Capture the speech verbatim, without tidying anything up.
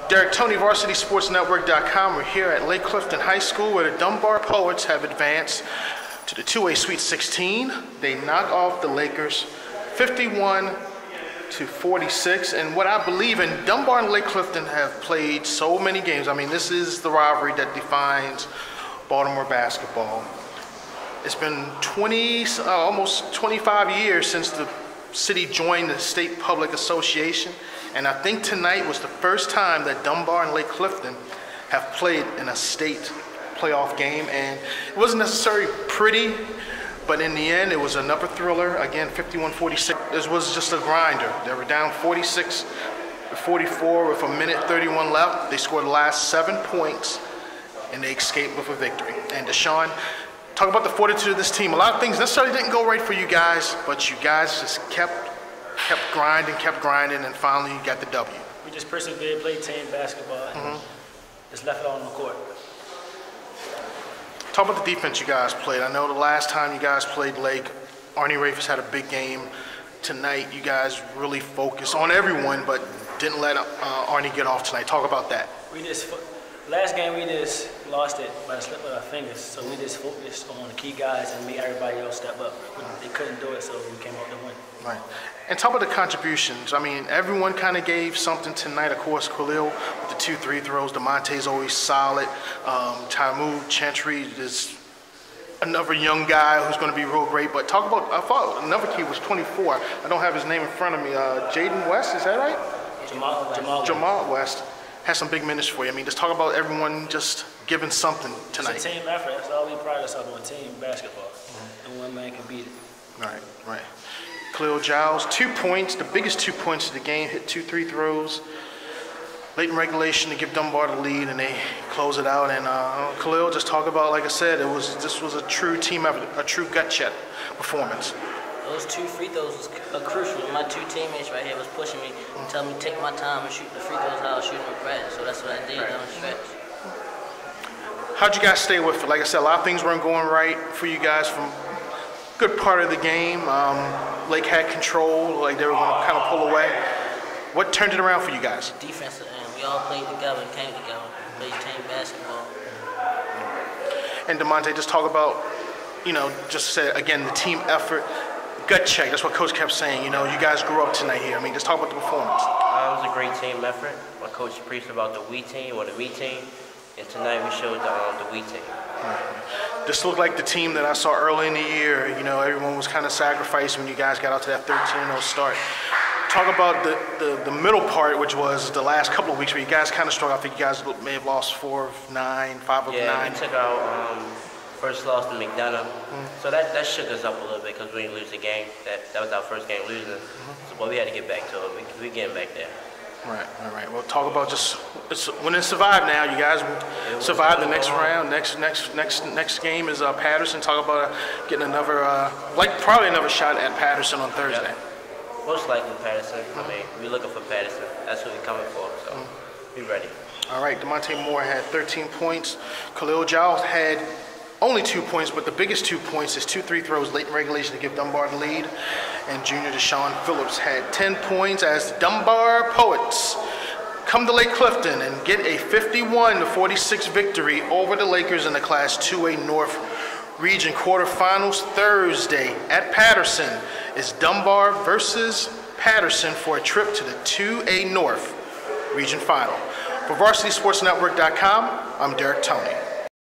Derek Tony, Varsity Sports Network dot com. We're here at Lake Clifton High School where the Dunbar Poets have advanced to the two A Sweet sixteen. They knock off the Lakers fifty-one to forty-six. And what I believe in, Dunbar and Lake Clifton have played so many games. I mean, this is the rivalry that defines Baltimore basketball. It's been twenty, uh, almost twenty-five years since the city joined the State Public Association, and I think tonight was the first time that Dunbar and Lake Clifton have played in a state playoff game, and it wasn't necessarily pretty, but in the end it was another thriller. Again, fifty-one forty-six. This was just a grinder. They were down forty-six forty-four with a minute thirty-one left. They scored the last seven points, and they escaped with a victory. And Dashawn, talk about the fortitude of this team. A lot of things necessarily didn't go right for you guys, but you guys just kept kept grinding, kept grinding, and finally you got the W. We just persevered, played team basketball, and mm-hmm. just left it all on the court. Talk about the defense you guys played. I know the last time you guys played Lake, Arnie Rafis had a big game. Tonight you guys really focused on everyone, but didn't let uh, Arnie get off tonight. Talk about that. We just Last game we just lost it by the slip of our fingers, so we just focused on the key guys and made everybody else step up. They couldn't do it, so we came out to win. Right. And talk about the contributions. I mean, everyone kind of gave something tonight. Of course, Qualil with the two three throws. Damonte's always solid. Um, Tamu, Chantry is another young guy who's going to be real great. But talk about, I thought another key was twenty-four. I don't have his name in front of me. Uh, Jaden West, is that right? Jamal, Jamal, Jamal West. Has some big minutes for you. I mean, just talk about everyone just giving something tonight. It's a team effort. That's all we pride ourselves on, team basketball. Mm-hmm. And one man can beat it. Right, right. Qualil, Giles, two points, the biggest two points of the game, hit two three throws. Late in regulation to give Dunbar the lead, and they close it out. And uh, Qualil, just talk about, like I said, it was this was a true team effort, a true gut check performance. Those two free throws was uh, crucial. My two teammates right here was pushing me and telling me to take my time and shoot the free throws how I was shooting in practice. So that's what I did down the stretch. How'd you guys stay with it? Like I said, a lot of things weren't going right for you guys from a good part of the game. Um, Lake had control, like they were going to kind of pull away. What turned it around for you guys? Defensive end. We all played together and came together. Played team basketball. And Damonte, just talk about, you know, just say again, the team effort. Gut check, that's what Coach kept saying. You know, you guys grew up tonight here. I mean, just talk about the performance. Uh, it was a great team effort. My coach preached about the we team or the me team, and tonight we showed the, um, the we team. Right. This looked like the team that I saw early in the year. You know, everyone was kind of sacrificed when you guys got out to that thirteen and oh start. Talk about the, the, the middle part, which was the last couple of weeks where you guys kind of struggled. I think you guys may have lost four of nine, five of yeah, nine. Yeah, we took our um, first loss to McDonough. Mm-hmm. So that, that shook us up a little bit because we didn't lose the game. That that was our first game losing. Mm-hmm. So, but we had to get back to it. We we getting back there. Right, all right. Well, talk about just it's, when it survived. Now you guys survived the next round. Next next next next game is uh, Patterson. Talk about uh, getting another uh, like probably another shot at Patterson on Thursday. Yep. Most likely Patterson. Mm-hmm. I mean, we're looking for Patterson. That's what we're coming for. So mm-hmm. be ready. All right. Damonte Moore had thirteen points. Qualil, Giles had only two points, but the biggest two points is two three throws late in regulation to give Dunbar the lead. And junior Dashawn Phillips had ten points as the Dunbar Poets come to Lake Clifton and get a fifty-one to forty-six victory over the Lakers in the Class two A North Region quarterfinals. Thursday at Patterson is Dunbar versus Patterson for a trip to the two A North Region final. For Varsity Sports Network dot com, I'm Derek Tony.